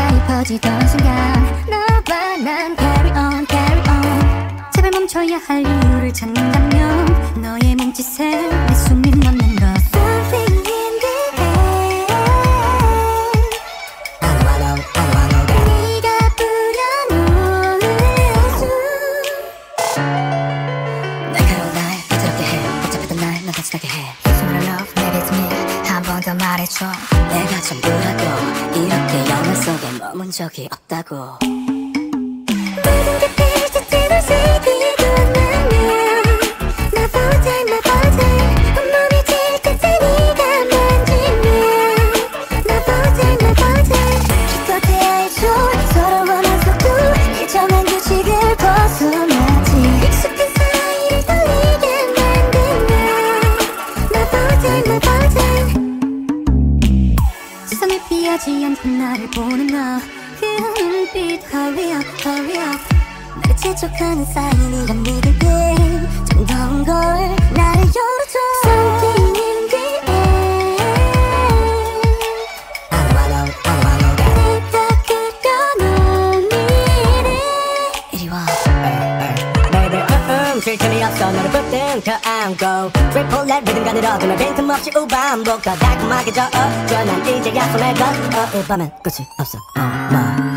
사이 퍼지던 순간 너와 난 carry on carry on. 제발 멈춰야 할 이유를 찾는다면 너의 몸짓에 내 숨이 멎는 것. Something in the air. 네가 뿌려놓은 수. 날카로운 날 부드럽게 해. 복잡했던 날 넌 다시 나게 해. 숨을 love maybe it's me. 한 번 더 말해줘. 내가 전부라고 이렇게 영화 속에 머문 적이 없다고. 모든 게 펼쳐지는 세계에 도망가면 나 보자 나 보자. 온몸이 질 때쯤 네가 만지면 나 보자 나 보자. 기껏해야 해줘. 서러워만 속도 일정한 규칙을 벗어나지. 익숙한 사이를 떨리게 만들면 나 보자 나 보자. 시선을 피하지 않던 나를 보는 너. 그 눈빛 hurry up hurry up. 나를 재촉하는 사인이란 믿을게. 좀 더운 걸 나를 열어줘. Something in the air. 내가 그려놓은 미래. 이리 와 Baby 쉴 틈이 없어 너를 붙든 더 안고 트리플렛 리듬 가늘어지면 빈틈없이 우반복 더 달콤하게 저어줘. 난 이제야 손을 걷어 이 밤엔 끝이 없어